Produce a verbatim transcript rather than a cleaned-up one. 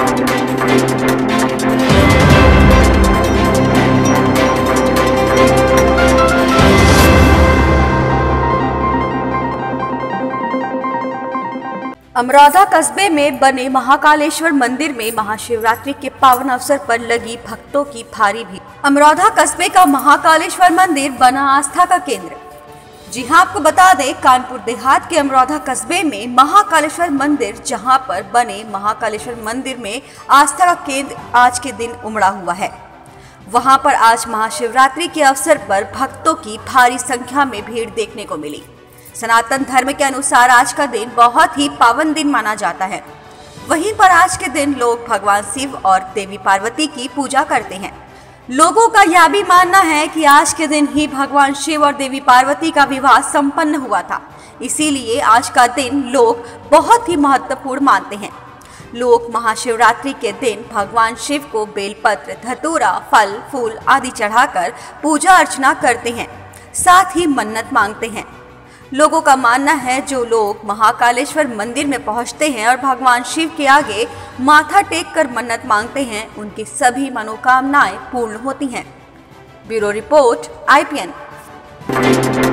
अमरोधा कस्बे में बने महाकालेश्वर मंदिर में महाशिवरात्रि के पावन अवसर पर लगी भक्तों की भारी भीड़। अमरोधा कस्बे का महाकालेश्वर मंदिर बना आस्था का केंद्र। जी हां, आपको बता दें, कानपुर देहात के अमरोधा कस्बे में महाकालेश्वर मंदिर, जहां पर बने महाकालेश्वर मंदिर में आस्था का केंद्र आज के दिन उमड़ा हुआ है। वहां पर आज महाशिवरात्रि के अवसर पर भक्तों की भारी संख्या में भीड़ देखने को मिली। सनातन धर्म के अनुसार आज का दिन बहुत ही पावन दिन माना जाता है। वहीं पर आज के दिन लोग भगवान शिव और देवी पार्वती की पूजा करते हैं। लोगों का यह भी मानना है कि आज के दिन ही भगवान शिव और देवी पार्वती का विवाह संपन्न हुआ था, इसीलिए आज का दिन लोग बहुत ही महत्वपूर्ण मानते हैं। लोग महाशिवरात्रि के दिन भगवान शिव को बेलपत्र, धतूरा, फल फूल आदि चढ़ाकर पूजा अर्चना करते हैं, साथ ही मन्नत मांगते हैं। लोगों का मानना है, जो लोग महाकालेश्वर मंदिर में पहुंचते हैं और भगवान शिव के आगे माथा टेक कर मन्नत मांगते हैं, उनकी सभी मनोकामनाएं पूर्ण होती हैं। Bureau report I P N.